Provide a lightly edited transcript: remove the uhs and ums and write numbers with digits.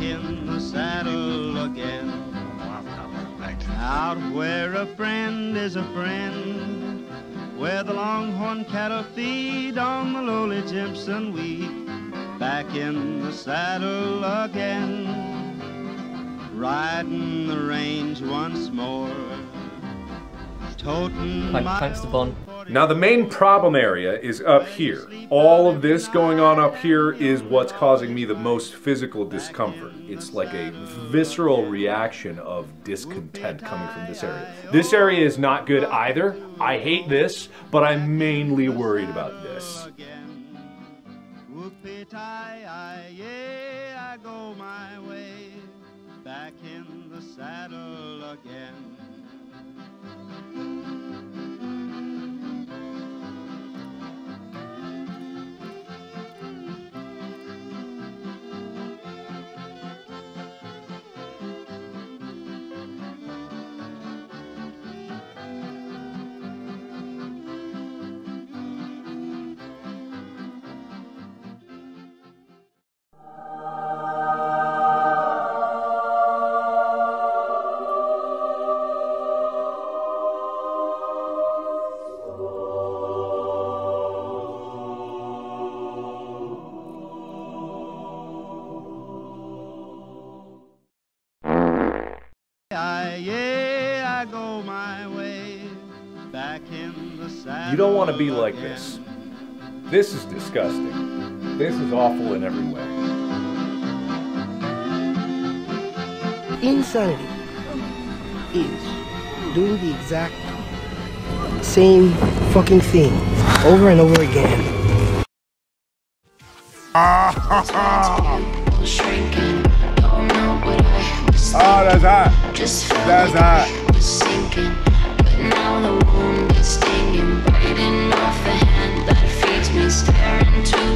in the saddle again. Out where a friend is a friend, where the longhorn cattle feed on the lowly Jimson wheat. Back in the saddle again, riding the range once more. Toting Thanks to Bon. Now the main problem area is up here. All of this going on up here is what's causing me the most physical discomfort. It's like a visceral reaction of discontent coming from this area. This area is not good either. I hate this, but I'm mainly worried about this. Yeah, I go my way, back in the saddle again. Yeah, I go my way, back in the saddle. You don't want to be like this. This is disgusting. This is awful in every way. Insanity is doing the exact same fucking thing over and over again. Oh, that's hot. That's hot. But now the wound is stinging, biting off the hand that feeds me, staring to